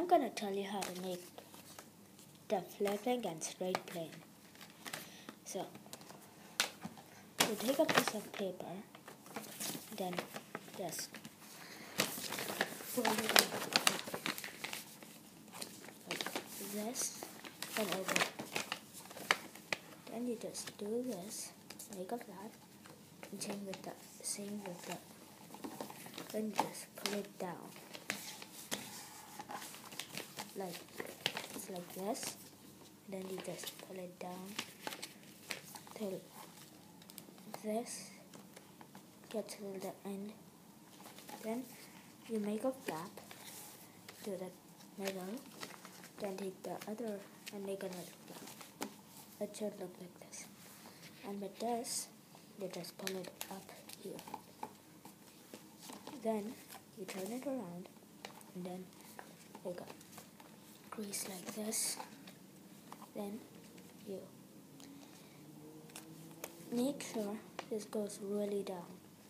I'm gonna tell you how to make the flipping and straight plane. So, you take a piece of paper, then just fold it like this and over. Then you just do this, make a flat, and same with that. Then you just pull it down. It's like this. Then you just pull it down till this gets to the end. Then you make a flap to the middle. Then take the other and make another flap. It should look like this. And with this, you just pull it up here. Then you turn it around and then make a crease like this. Then you make sure this goes really down.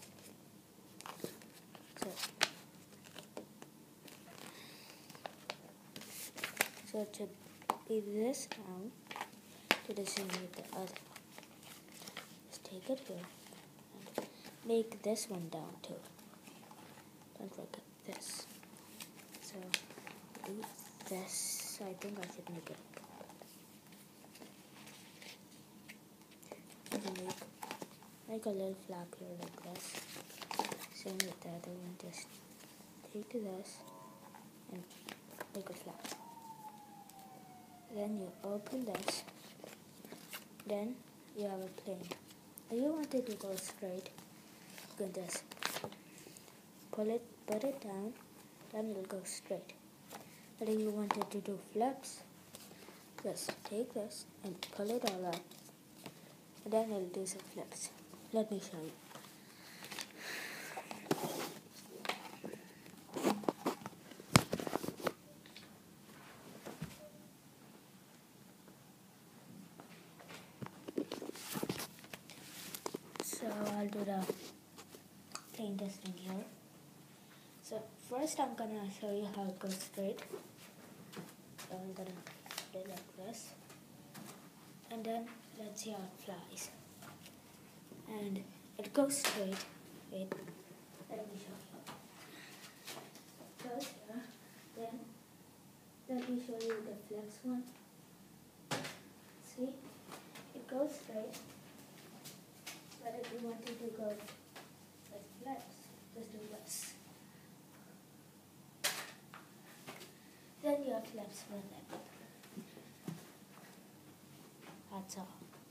So it should be this down to the same with the other. Just take it here and make this one down too. Don't forget this. So do this. I think I should make it. Make a little flap here like this. Same with the other one. Just take this and make a flap. Then you open this. Then you have a plane. If you want it to go straight, you can just put it down, then it will go straight. But if you want it to do flips, just take this and pull it all up. And then it will do some flips. Let me show you. So I'll do the plane testing here. So first I'm gonna show you how it goes straight. So I'm gonna put it like this. And then let's see how it flies. And it goes straight. Wait, let me show you. It goes here. Then let me show you the flex one. See? It goes straight. But if you want it to go with flex, just do this. Then you have flex for that. That's all.